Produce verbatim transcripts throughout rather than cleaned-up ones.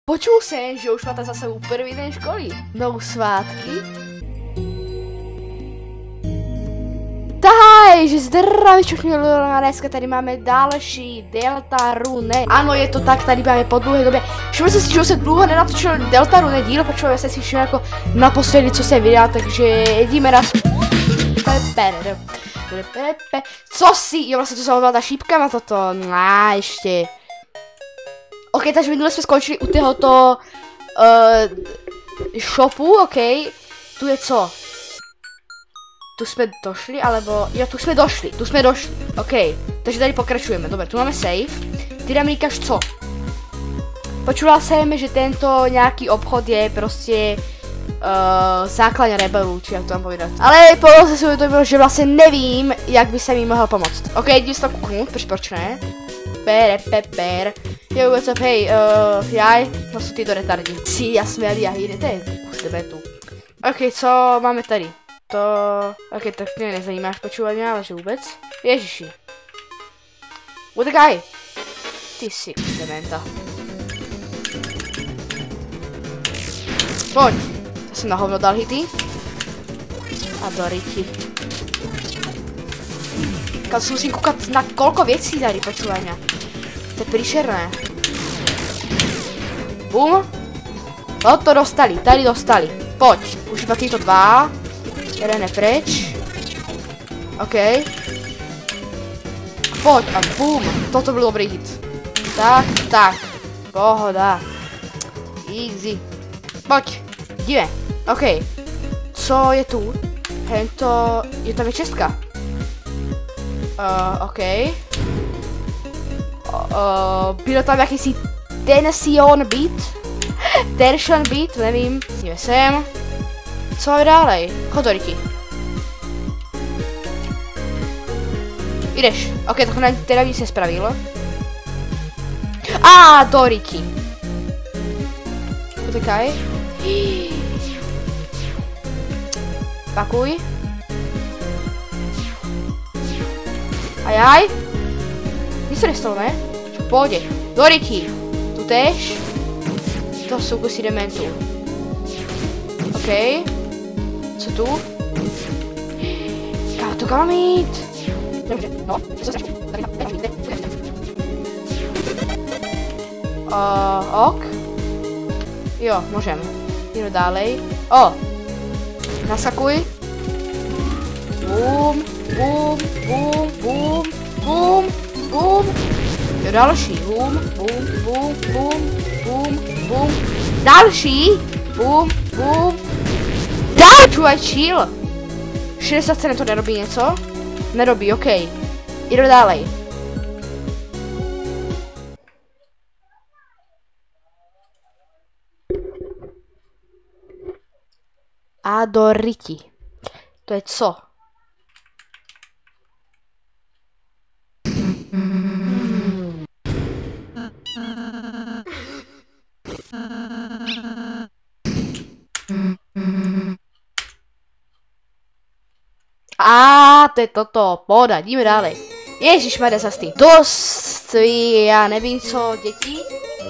Počul jsem, že už máte za sebou první den školy. No svátky. Takže zdraví všechny a dneska tady máme další Deltarune. Ano, je to tak, tady máme po dlouhé době. Všiml jsem si, že už se dlouho nenatočil Deltarune díl, protože jsem si všiml jako naposledy, co se vydá, takže jdeme na... Co si? Jo, vlastně to zaujímala ta šípka na toto. No, ještě. OK, takže minule jsme skončili u tohoto uh, shopu, OK. Tu je co? Tu jsme došli, alebo... Jo, tu jsme došli, tu jsme došli, OK. Takže tady pokračujeme, dobre, tu máme save. Ty nám říkáš co? Počula jsem, že tento nějaký obchod je prostě... Uh, základně rebelů, či jak to mám povídat. Ale po se to bylo, že vlastně nevím, jak by se mi mohl pomoct. OK, jdi se to kouknout, proč proč ne? Per, per, per. Jo, what's up, hej, uh, jaj, to jsou tyto retardi. Si, já smělý, já jdete, už tebe tu. OK, co máme tady? To... OK, tak mě nezajímáš počúvání, ale že vůbec. Ježiši. What the guy? Ty jsi dementa. Pojď. To jsem na hovno dal hity. A do ryti. Keď si musím koukat na kolko věcí tady počúvání. To je příšerné. Bum. No to dostali, tady dostali. Pojď, už iba títo dva. Jeden je preč. OK. Pojď a bum. Toto byl dobrý hit. Tak, tak. Pohoda. Easy. Pojď. Jdeme. OK. Co je tu? Hento... Je tam je čestka. Uh, OK. Uh, bylo tam jakýsi tension beat. Tension beat, nevím. Jdeme sem. Co je dálej? Chod do ryti. Jdeš. OK, tak na teda nic nespravilo. A do ryti. Potekaj. Pakuj. Ajaj. Nic se nestalo, ne? Čo, pôjde. Do ryti. Tu tež. To jsou kusy dementů. OK. Co tu? Já to kam mít? Dobře, no, co se tady tam, tady tam, tady tam. Uh, ok. Jo, můžem. Jdu dálej. O! Nasakuj. Bum, bum, bum, bum, bum, bum. Jo, další. Bum, bum, bum, bum, bum, bum. Další. Bum, bum. Daj, čuvaj, chill. šedesát cen to nerobí něco? Nerobí, OK. Jdu dálej. A do ryti. To je co? A to je toto, pohoda, jdeme dále. Ježišmarja sa s tým. Dost, já nevím co, děti.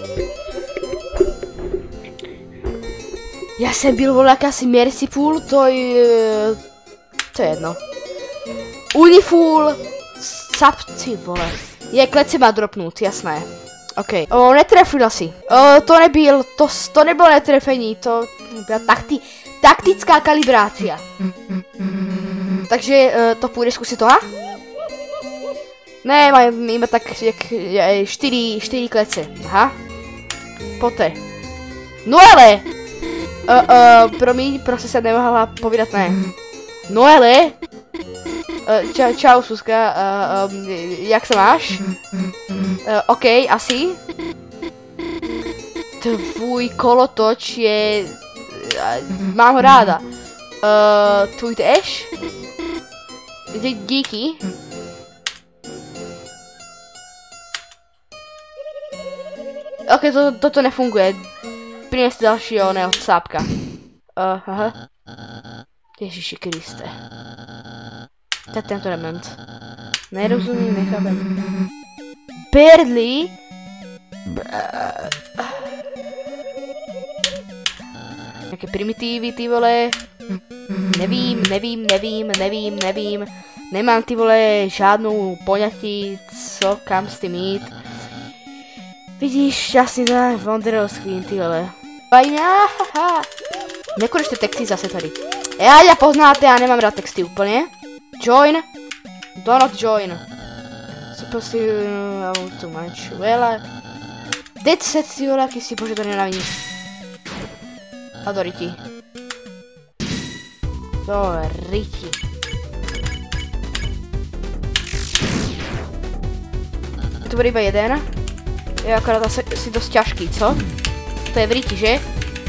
Já jsem byl vole jakási Mercyful, to je... To je jedno. Uniful, sapci vole. Je, klec se má dropnout, jasné. OK. O, netrefil asi. O, to nebyl, to, to nebylo netrefení, to byla takti, taktická kalibrácia. Takže uh, to půjde zkusit to, ha? Ne, mám iba tak jak čtyři, čtyři klece, aha. Poté. Noele! Uh, uh, promiň, prostě jsem nemohla povídat ne. Noele! Uh, čau, čau, Suska, uh, um, jak se máš? Uh, OK, asi. Tvůj kolotoč je... Uh, mám ho ráda. Uh, tvůj tež? Díky. OK, to, toto nefunguje. Přines dalšího, ne od sápka. Uh, aha. Ježiši Kriste. To je tento dement. Nerozumím, nechápem. Barely. nějaké primitívy, ty vole. Nevím, nevím, nevím, nevím, nevím. Nemám, ty vole, žádnou poňatí, co, kam s tím jít. Vidíš, šťastný den, Wondrous Queen, ty vole. Fajn, haha. Nekonečné texty zase tady. Já, já poznáte, já nemám rád texty úplně. Join. Do not join. Prostě, I want to manage. Well, dead set, ty vole, jaký si, bože, to nenávidím. A do ryti. Do ryti. To bude iba jeden. Je akorát asi, asi dost těžký, co? To je v ryti, že?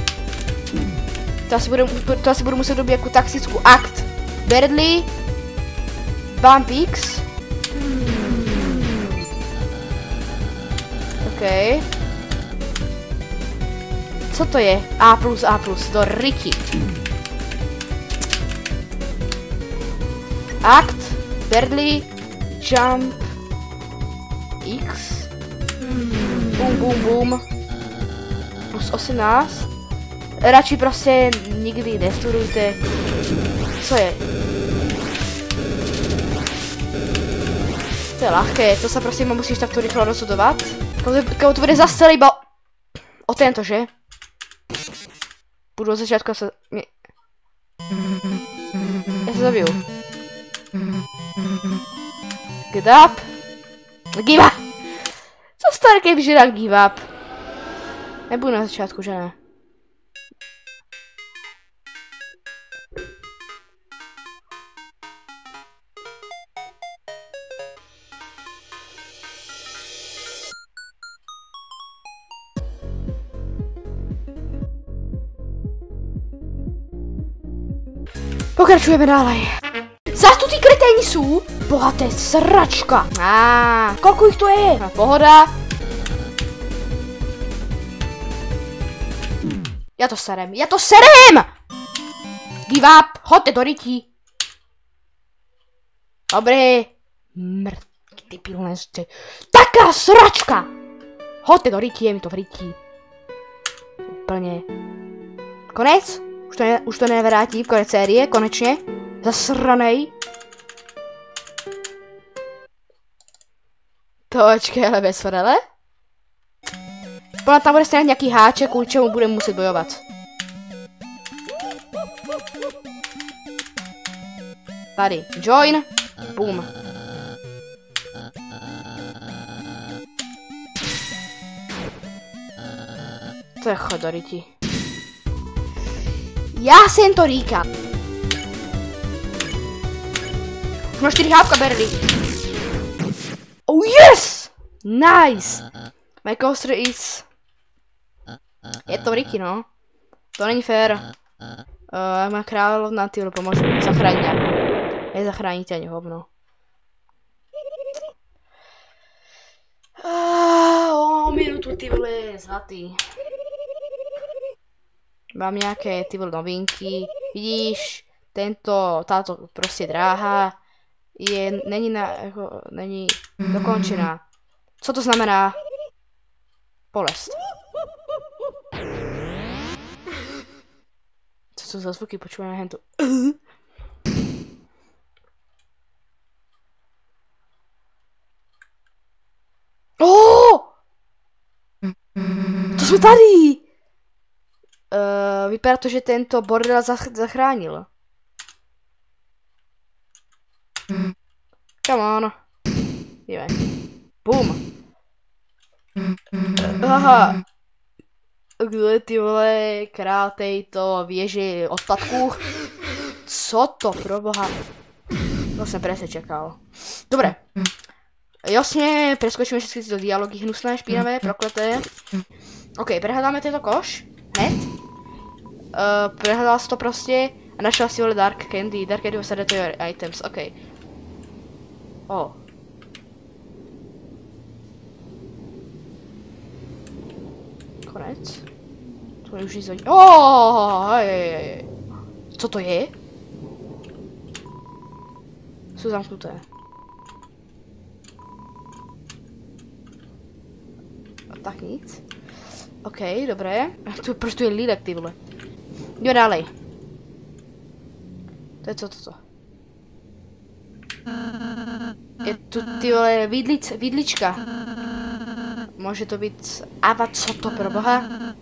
To asi, bude, to asi budu muset dobít jako taxickou akt. Bradley. Bump X. OK. Co to je? A plus, A plus, do ryti. Akt. Bradley. Jump. X. Bum, bum, bum. Plus osmnáct. Radši prostě nikdy nestudujte. Co je? To je ľahké, to sa prosím musíš takto rýchlo rozhodovať. Keď to bude zase iba o tento, že? Budu od začiatku sa... Ja sa zabiju. Get up. Give up. Co stane, keď by dal give up? Nebudu na začiatku, že ne? Pokračujeme dále. Zas tu ty kreténi sú? Bohaté sračka. Á, koľko ich tu je? A pohoda. Ja to serem, ja to serem! Give up, hoďte do ryti. Dobre. Mrtky, ty pilneste. Taká sračka! Hoďte do ryti, je mi to v ryti. Úplne. Konec? Už to, ne, už to nevrátí, konec série, konečně. Zasranej. To očkej, ale bez forele. Podle tam bude stejně nějaký háček, kvůli čemu budeme muset bojovat. Tady, join. Boom. To je chodoriti. Já jsem to říkal. Už má čtyři hávka, Berry. Oh yes! Nice! My coaster is... Je to v ryti, no. To není fér. Uh, má královna, ty pomůžu. Zachrání mě. Nezachráníte ani hovno. Uh, o minutu, ty vole, zlatý. Mám nějaké ty vole novinky. Vidíš, tento, táto prostě dráha je, není, na, jako, není dokončená. Co to znamená? Bolest. Co to za zvuky počujeme hentu? Oh! To jsme tady! Uh, vypadá to, že tento bordel zach zachránil. Come on. Jdeme. Boom. Aha. Kde ty vole, král tejto věži odpadků? Co to pro boha? To jsem presne čekal. Dobre. Jasně, preskočíme všechny tyto dialogy hnusné, špinavé, prokleté. OK, prehľadáme tento koš. Hned. Uh, prehľadal si to prostě a našel si vole Dark Candy. Dark Candy was added to your items, OK. Oh. Konec. To je už nic hodně. Oh, hej, hej, hej. Co to je? Jsou zamknuté. A tak nic. OK, dobré. Tu, proč tu je lídek, ty vole? Jdeme dálej. To je co toto? Je tu ty vole vidlic, vidlička. Může to být Ava, co to pro boha?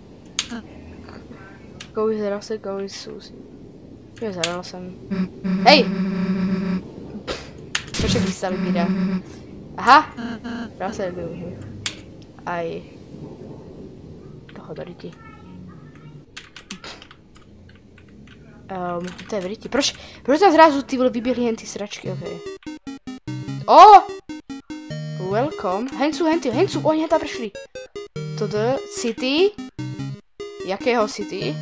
Kouli zadal se, kouli Suzy. Jo, zadal jsem. Hej! Proč jak vystali videa? Aha! Dal se využít. Aj. Toho do ryti. Um, to je v ryti. Proč, proč tam zrazu ty vole vyběhly jen ty sračky, okej. Okay. Oh! Welcome. Hencu, henty, hencu, oni tam přišli. Toto, city. Jakého city?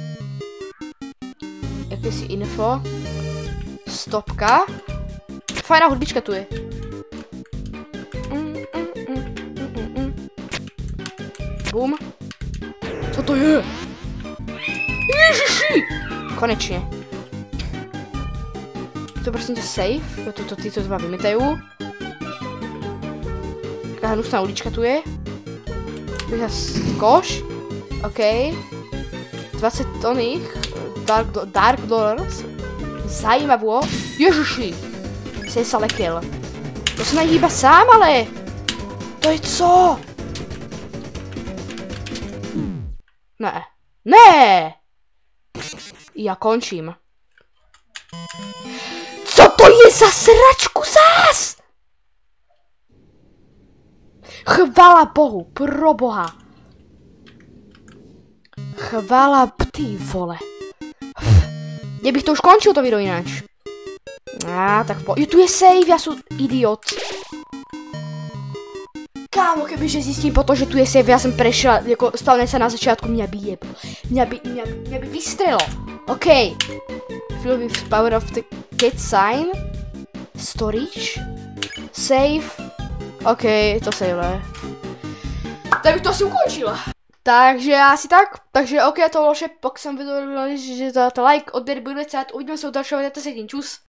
Jakési info. Stopka. Fajná hudbička tu je. Mm, mm, mm, mm, mm. Bum. Co to je? Ježiši! Konečně. To prosím tě safe. Tuto tyto dva vymytají. Taká hnusná ulička tu je. Tu je koš. OK. dvacet toných. Dark, do, dark dollars. Zajímavo. Ježiši. Se se lekil. To se nehýba sám, ale. To je co? Ne. Ne! Já končím. Co to je za sračku zás? Chvála Bohu, pro boha. Chvála ty vole. Já bych to už končil to video jinak. A tak po... Jo, tu je save, já jsem idiot. Kámo, kebyže zjistím po to, že tu je save, já jsem prešel, jako stavne se na začátku, mě by jeb. Mě by, mě, mě by vystrelo. OK. Fill with power of the cat sign. Storage. Save. OK, to save. Tak bych to asi ukončila. Takže asi tak. Takže OK, to bylo vše. Pokud jsem viděl, že to like, odběr, bude cát. Uvidíme se u dalšího videa. Čus.